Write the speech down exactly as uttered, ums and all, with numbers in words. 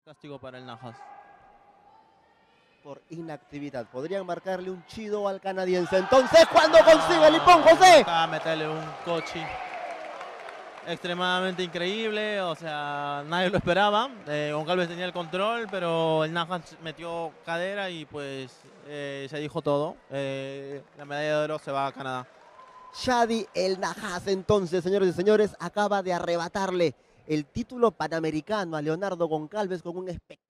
Castigo para el Najas. Por inactividad. Podrían marcarle un chido al canadiense. Entonces, cuando consigue el Nippon, José. Acá meterle un cochi extremadamente increíble, o sea, nadie lo esperaba. Eh, Goncalves tenía el control, pero el Najas metió cadera y pues eh, se dijo todo. Eh, la medalla de oro se va a Canadá. Shadi el Najas, entonces, señores y señores, acaba de arrebatarle el título panamericano a Leonardo Goncalves con un espectáculo.